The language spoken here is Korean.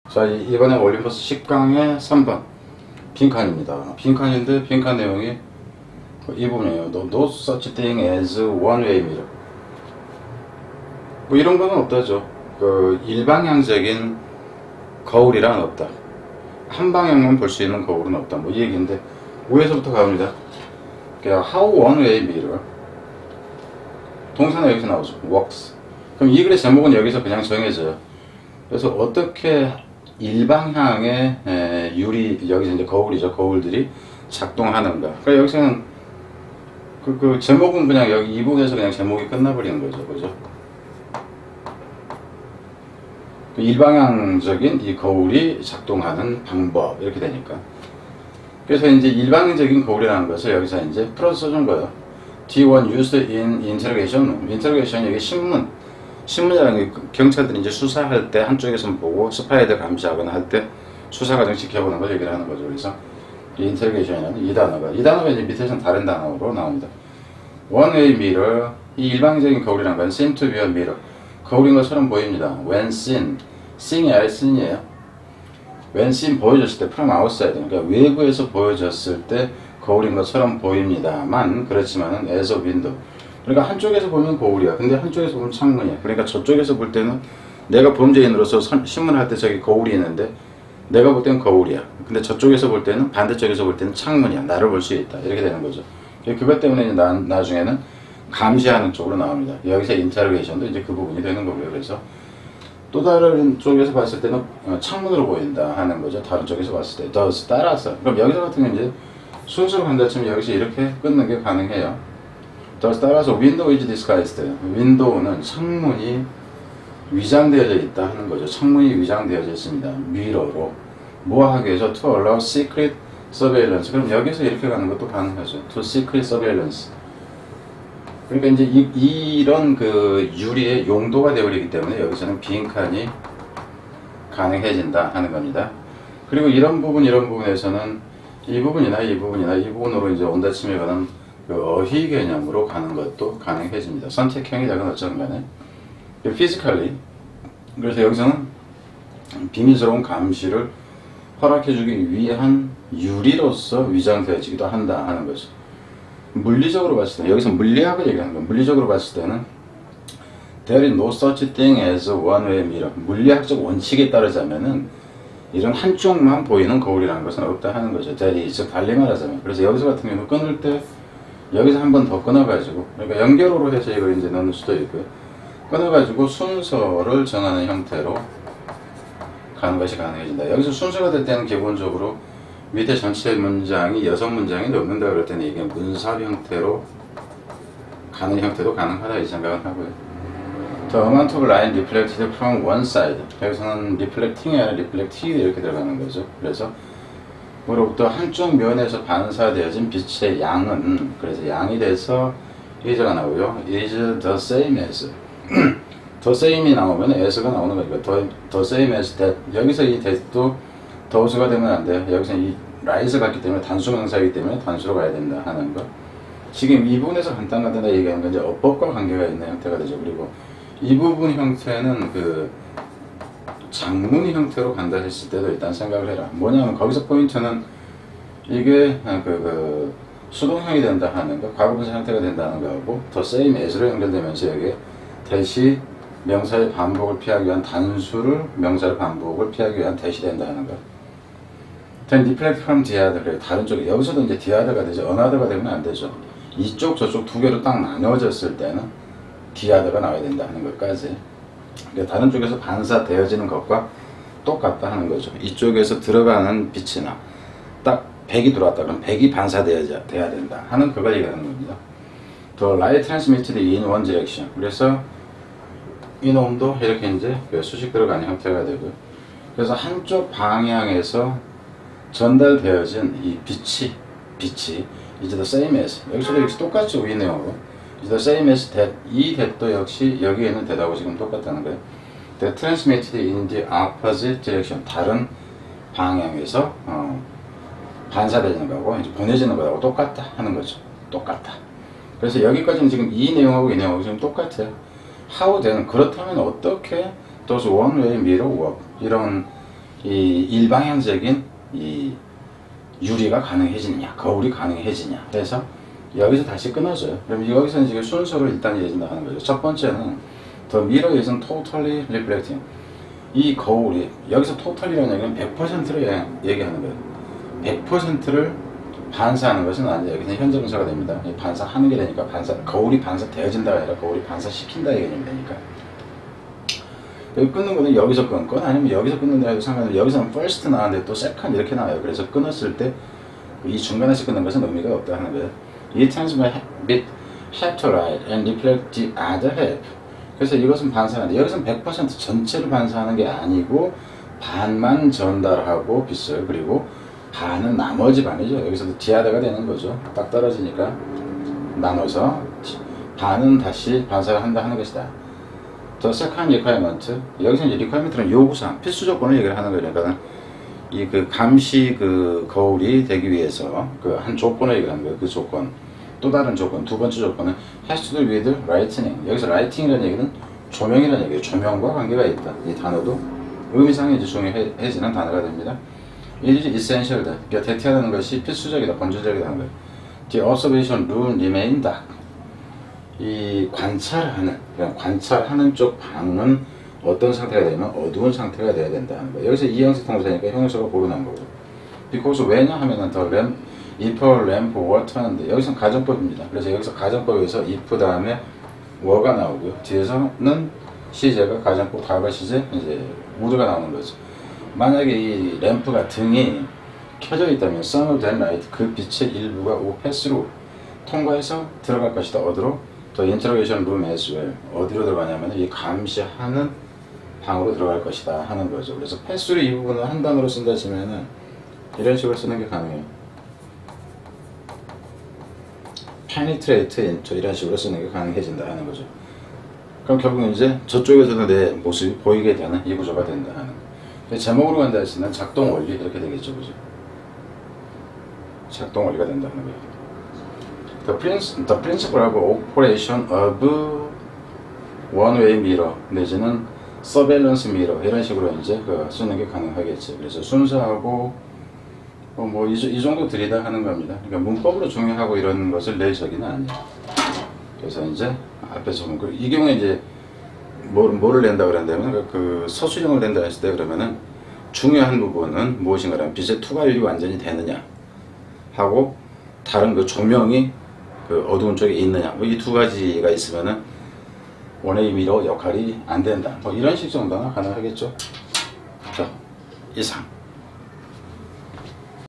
자, 이번에 올림퍼스 10강의 3번 빈칸입니다. 빈칸인데 빈칸 내용이 이 부분이에요. No such thing as one-way mirror. 뭐 이런 거는 없다죠. 그 일방향적인 거울이란 없다. 한 방향만 볼 수 있는 거울은 없다. 뭐 이 얘기인데 위에서부터 가봅니다. How one-way mirror. 동사는 여기서 나오죠. works. 그럼 이 글의 제목은 여기서 그냥 정해져요. 그래서 어떻게 일방향의 유리, 여기서 이제 거울이죠. 거울들이 작동하는가. 그러니까 여기서는 그 제목은 그냥 여기 이 부분에서 그냥 제목이 끝나버리는 거죠. 그죠? 그 일방향적인 이 거울이 작동하는 방법. 이렇게 되니까. 그래서 이제 일방적인 거울이라는 것을 여기서 이제 풀어서 써준 거예요. D1 used in interrogation. interrogation 여기 신문이라는 게 경찰들이 이제 수사할 때 한쪽에서 보고 스파이들 감시하거나 할 때 수사 과정 지켜보는 걸 얘기를 하는 거죠. 그래서 이 인터로게이션이라는 이 단어가 이제 밑에서는 다른 단어로 나옵니다. One way mirror, 이 일방적인 거울이라는 건 seem to be a mirror, 거울인 것처럼 보입니다. When seen, seeing이 아니라 seen이에요. When seen 보여졌을 때 from outside, 그러니까 외부에서 보여졌을 때 거울인 것처럼 보입니다만 그렇지만은 as a window, 그러니까 한쪽에서 보면 거울이야. 근데 한쪽에서 보면 창문이야. 그러니까 저쪽에서 볼 때는 내가 범죄인으로서 신문할 때 저기 거울이 있는데 내가 볼 때는 거울이야. 근데 저쪽에서 볼 때는 반대쪽에서 볼 때는 창문이야. 나를 볼 수 있다. 이렇게 되는 거죠. 그것 때문에 나중에는 감시하는 쪽으로 나옵니다. 여기서 인터로게이션도 이제 그 부분이 되는 거고요. 그래서 또 다른 쪽에서 봤을 때는 창문으로 보인다 하는 거죠. 다른 쪽에서 봤을 때. thus 따라서. 그럼 여기서 같은 경우는 이제 순서로 간다 치면 여기서 이렇게 끊는 게 가능해요. 따라서 window is disguised. 윈도우는 창문이 위장되어져 있다 하는 거죠. 창문이 위장되어져 있습니다. 미러로. 뭐 하기 위해서 to allow secret surveillance. 그럼 여기서 이렇게 가는 것도 가능하죠. to secret surveillance. 그러니까 이제 이런 그 유리의 용도가 되어버리기 때문에 여기서는 빈칸이 가능해진다 하는 겁니다. 그리고 이런 부분에서는 이 부분으로 이제 온다 치면은 그 어휘 개념으로 가는 것도 가능해집니다. 선택형이 되건 어쩌든 간에. physically. 그래서 여기서는 비밀스러운 감시를 허락해주기 위한 유리로서 위장되어지기도 한다 하는 거죠. 물리적으로 봤을 때, 여기서 물리학을 얘기하는 거예요. 물리적으로 봤을 때는 there is no such thing as one-way mirror. 물리학적 원칙에 따르자면은 이런 한쪽만 보이는 거울이라는 것은 없다 하는 거죠. 즉 달리 말하자면. 그래서 여기서 같은 경우는 끊을 때 여기서 한 번 더 끊어가지고, 그러니까 연결호로 해서 이걸 이제 넣는 수도 있고요. 끊어가지고 순서를 정하는 형태로 가는 것이 가능해진다. 여기서 순서가 될 때는 기본적으로 밑에 전체 문장이 6문장이 넘는다 그럴 때는 이게 문삽 형태로 가는 형태도 가능하다 이 생각을 하고요. The amount of line reflected from one side. 여기서는 reflecting이 아니라 reflected 이렇게 들어가는 거죠. 그래서 으로부터 한쪽 면에서 반사되어진 빛의 양은, 그래서 양이 돼서 is가 나오고요. is the same as. the same이 나오면 as가 나오는 거니까 the same as that. 여기서 이 that도 does가 되면 안 돼요. 여기서 이 rise 같기 때문에 단수 명사이기 때문에 단수로 가야 된다 하는 거. 지금 이 부분에서 간단하다 얘기하는 건 이제 어법과 관계가 있는 형태가 되죠. 그리고 이 부분 형태는 그 장문 형태로 간다 했을 때도 일단 생각을 해라. 뭐냐면 거기서 포인트는 이게 수동형이 된다 하는 거, 과거분사 형태가 된다는 거하고 the same as로 연결되면서 여기에 대시 명사의 반복을 피하기 위한 단수를 명사의 반복을 피하기 위한 대시 된다 하는 거. then deflect from the other. 그래 다른 쪽에 여기서도 이제 the other가 되죠. another가 되면 안 되죠. 이쪽 저쪽 두 개로 딱 나눠졌을 때는 the other가 나와야 된다 하는 것까지. 그러니까 다른 쪽에서 반사되어지는 것과 똑같다 하는 거죠. 이쪽에서 들어가는 빛이나 딱 100이 들어왔다 그러면 100이 반사되어야 된다 하는 그걸 얘기하는 겁니다. The light transmitted in one direction. 그래서 이놈도 이렇게 이제 수직 들어가는 형태가 되고요. 그래서 한쪽 방향에서 전달되어진 이 빛이 이제 the same as, 여기서도 역시 똑같죠. 이 내용으로 the same as that. 이 that도 역시 여기에 있는 that하고 지금 똑같다는 거예요. The transmitted in the opposite direction. 다른 방향에서 반사되는 거하고 이제 보내지는 거하고 똑같다 하는 거죠. 똑같다. 그래서 여기까지는 지금 이 내용하고 이 내용하고 지금 똑같아요. how then, 그렇다면 어떻게 does one way mirror work? 이런 이 일방향적인 이 유리가 가능해지느냐, 거울이 가능해지냐 해서 여기서 다시 끊어져요. 그럼 여기서 이제 순서로 일단 이어진다 하는 거죠. 첫 번째는 The mirror isn't totally reflecting. 이 거울이 여기서 total이라는 얘기는 100%를 얘기하는 거예요. 100%를 반사하는 것은 아니에요. 그냥 현재분사가 됩니다. 반사하는 게 되니까 거울이 반사되어진다가 아니라 거울이 반사시킨다 이 개념이 되니까. 여기 끊는 거는 여기서 끊건 아니면 여기서 끊는다 해도 상관없어요. 여기서는 first 나왔는데 또 second 이렇게 나와요. 그래서 끊었을 때 이 중간에서 끊는 것은 의미가 없다 하는 거예요. It turns my bit half to right and reflect the other half. 그래서 이것은 반사하는데 여기서는 100% 전체를 반사하는 게 아니고 반만 전달하고 빛을, 그리고 반은 나머지 반이죠. 여기서도 디아드가 되는 거죠. 딱 떨어지니까 나눠서 반은 다시 반사를 한다 하는 것이다. The second requirement, 여기서 이제 requirement는 요구사항, 필수 조건을 얘기를 하는 거예요. 그러니까 이 그 감시 그 거울이 되기 위해서 그 한 조건을 얘기를 하는 거예요. 그 조건. 또 다른 조건, 두 번째 조건은 has to do with lighting. 여기서 lighting이라는 얘기는 조명이라는 얘기예요. 조명과 관계가 있다. 이 단어도 의미상에 이제 중요해지는 단어가 됩니다. It is essential. 그러니까 대체하는 것이 필수적이다, 본질적이다 하는 거예요. The observation room remain dark. 이 관찰하는 쪽 방은 어떤 상태가 되면 어두운 상태가 돼야 된다는 거예요. 여기서 이형식 통사니까 형용사가 고르는 거고. because 왜냐 하면은 the lamp, if a lamp were turned. 여기서는 가정법입니다. 그래서 여기서 가정법에서 if 다음에 were가 나오고요. 뒤에서는 시제가 가정법 과거 시제 이제 would가 나오는 거죠. 만약에 이 램프가 등이 켜져 있다면 some of that light, 그 빛의 일부가 will pass through, 통과해서 들어갈 것이다. 어디로? The interrogation room as well. 어디로 들어가냐면 이 감시하는 방으로 들어갈 것이다 하는 거죠. 그래서 pass through 이 부분을 한 단어로 쓴다 치면은 이런 식으로 쓰는 게 가능해요. penetrate into 이런 식으로 쓰는 게 가능해진다 하는 거죠. 그럼 결국은 이제 저쪽에서도 내 모습이 보이게 되는 이 구조가 된다 하는 거예요. 제목으로 간다 했으면 작동 원리 이렇게 되겠죠, 그죠? 작동 원리가 된다는 거예요. The principle of operation of one-way mirror 내지는 surveillance mirror 이런 식으로 이제 쓰는 게 가능하겠지. 그래서 순서하고 뭐 이 정도 들이다 하는 겁니다. 그러니까 문법으로 중요하고 이런 것을 낼 적이는 아니에요. 그래서 이제 앞에서 보면 이 경우에 이제 뭐를 낸다 그런다면 그 서술형을 낸다 했을 때 그러면은 중요한 부분은 무엇인가라면 빛의 투과율이 완전히 되느냐 하고 다른 그 조명이 그 어두운 쪽에 있느냐 뭐 이 두 가지가 있으면은 원웨이 미러 역할이 안 된다 뭐 이런 식 정도나 가능하겠죠. 자, 이상.